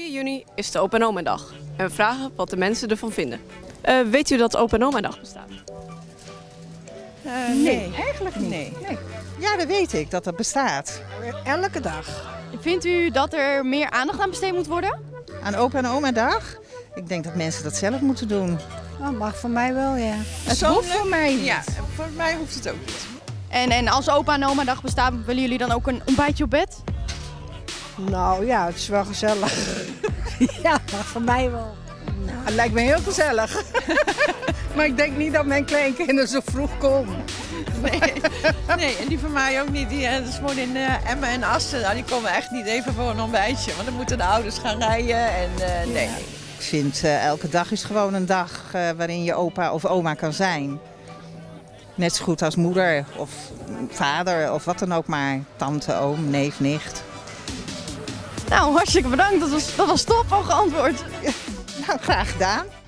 4 juni is de Opa en Oma dag. En we vragen wat de mensen ervan vinden. Weet u dat Opa en Oma dag bestaat? Nee, eigenlijk niet. Nee. Ja, dat weet ik, dat dat bestaat. Elke dag. Vindt u dat er meer aandacht aan besteed moet worden? Aan opa en oma dag? Ik denk dat mensen dat zelf moeten doen. Dat mag voor mij wel, ja. Het hoeft voor mij niet. Ja, voor mij hoeft het ook niet. En als opa en oma dag bestaat, willen jullie dan ook een ontbijtje op bed? Nou ja, het is wel gezellig. Ja, mag voor mij wel. Het lijkt me heel gezellig. Maar ik denk niet dat mijn kleinkinderen zo vroeg komen. Nee, en die van mij ook niet. Die wonen in Emmen en Assen. Nou, die komen echt niet even voor een ontbijtje. Want dan moeten de ouders gaan rijden. En nee. Ik vind elke dag is gewoon een dag waarin je opa of oma kan zijn. Net zo goed als moeder of vader of wat dan ook maar. Tante, oom, neef, nicht. Nou, hartstikke bedankt. Dat was top al geantwoord. Nou, graag gedaan.